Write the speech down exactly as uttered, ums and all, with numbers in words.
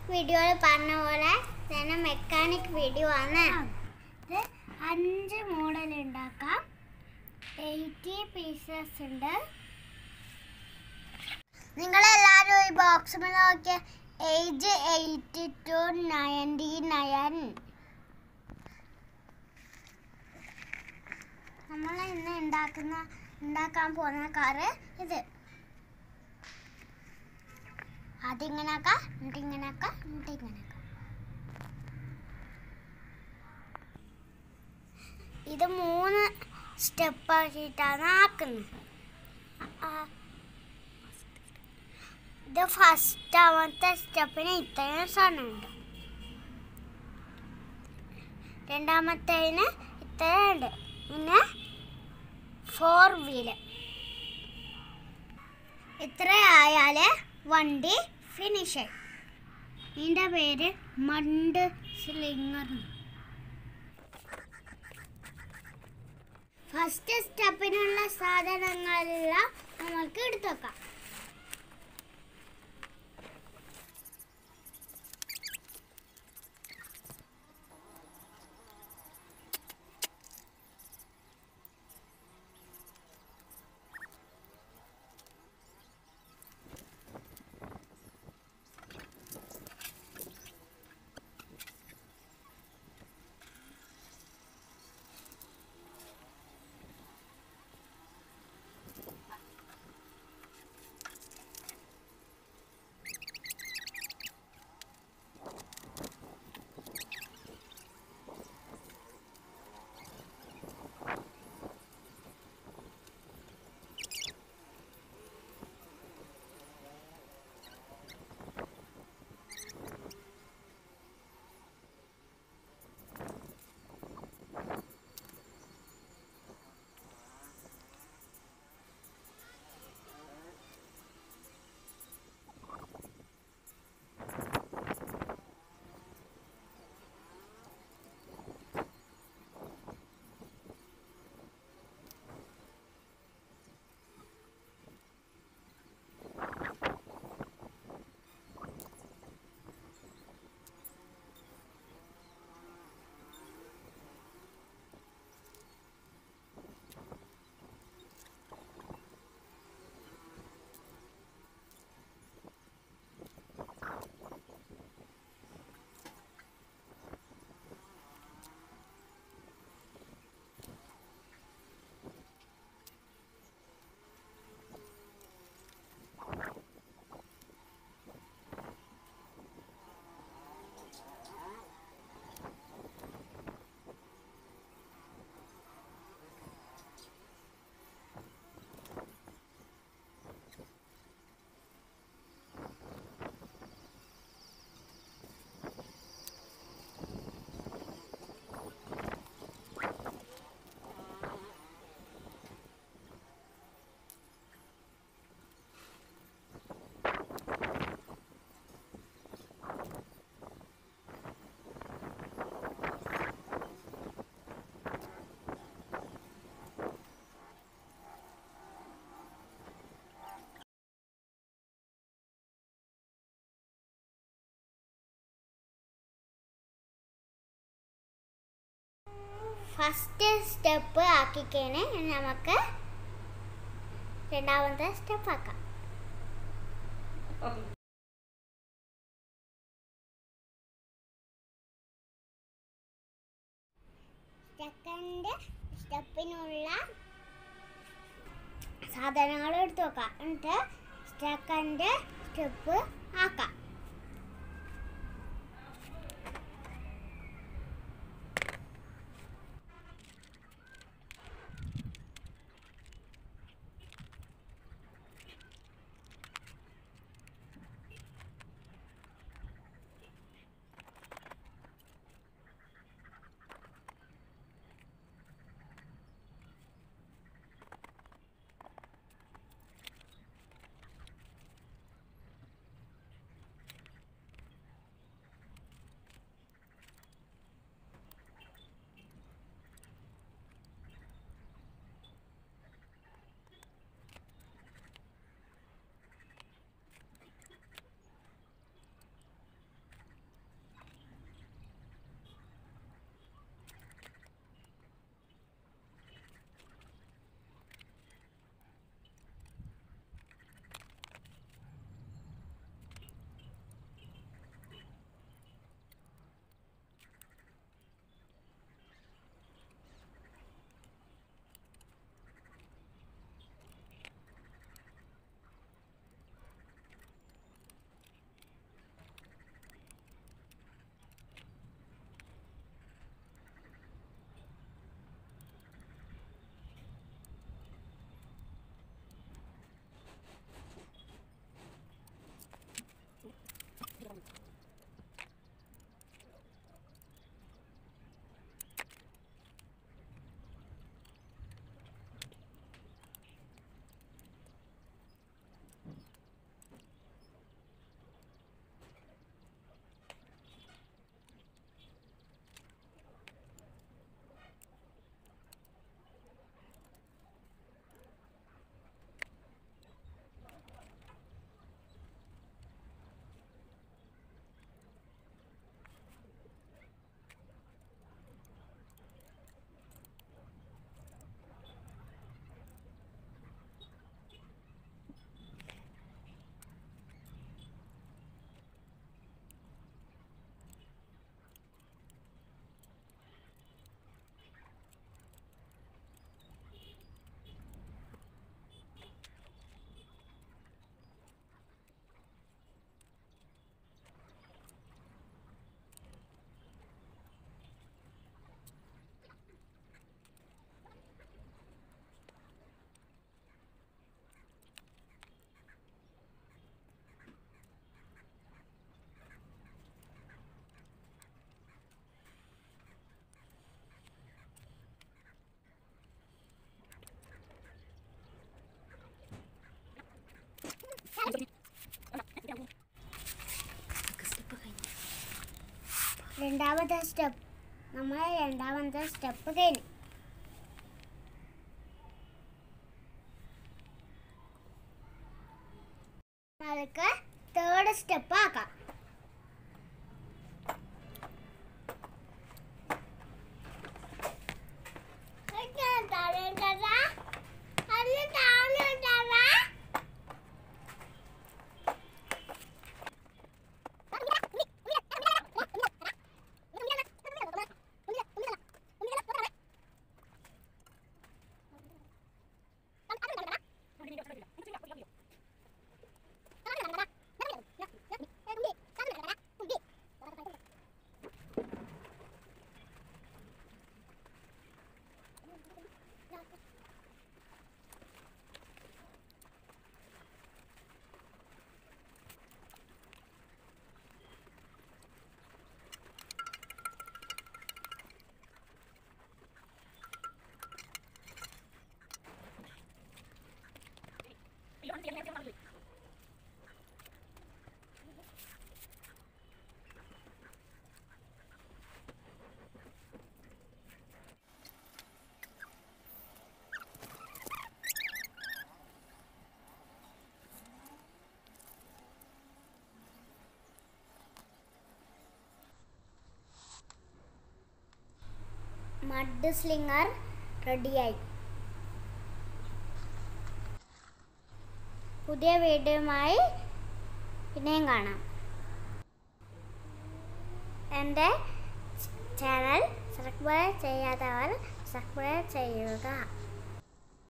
വീഡിയോയിൽ പറഞ്ഞ പോലെ തന്നെ മെക്കാനിക് വീഡിയോ ആണ്. ഇത് അഞ്ച് മോഡൽ ഉണ്ടാക്കാം. എയ്റ്റി പീസസ് ഉണ്ട്. നിങ്ങളെല്ലാവരും ഈ ബോക്സ് നോക്കിയ age eighty two ninety nine. നമ്മൾ ഇന്ന് ഉണ്ടാക്കുന്ന ഉണ്ടാക്കാൻ പോകുന്ന കാറ് ഇത്. അതിങ്ങനെയൊക്കെ എന്നിട്ടിങ്ങനെയൊക്കെ എന്നിട്ടിങ്ങനെയൊക്കെ. ഇത് മൂന്ന് സ്റ്റെപ്പ് ആക്കിയിട്ടാണ് ആക്കുന്നത്. ഇത് ഫസ്റ്റാമത്തെ സ്റ്റെപ്പിന് ഇത്രയും സാധനമുണ്ട്. രണ്ടാമത്തേന് ഇത്രയുണ്ട്. പിന്നെ ഫോർ വീല് ഇത്ര ആയാൽ വണ്ടി ഫിനിഷ്. ഇതിൻ്റെ പേര് മണ്ട് സ്ലിങ്ങർ. ഫസ്റ്റ് സ്റ്റെപ്പിനുള്ള സാധനങ്ങളെല്ലാം നമുക്ക് എടുത്തു വെക്കാം. ഫസ്റ്റ് സ്റ്റെപ്പ് ആക്കിക്കഴിഞ്ഞ് നമുക്ക് രണ്ടാമത്തെ സ്റ്റെപ്പ് ആക്കാം. സെക്കൻഡ് സ്റ്റെപ്പിനുള്ള സാധനങ്ങൾ എടുത്തു വെക്കാം. എന്നിട്ട് സെക്കൻഡ് സ്റ്റെപ്പ് ആക്കാം. രണ്ടാമത്തെ സ്റ്റെപ്പ് നമ്മൾ രണ്ടാമത്തെ സ്റ്റെപ്പ് കഴിഞ്ഞു. നമുക്ക് തേർഡ് സ്റ്റെപ്പ് ആക്കാം. മഡ് സ്ലിങ്ങർ റെഡിയായി. പുതിയ വീഡിയോയുമായി പിന്നെയും കാണാം. എൻ്റെ ചാനൽ സബ്സ്ക്രൈബ് ചെയ്യാത്തവർ സബ്സ്ക്രൈബ് ചെയ്യുക.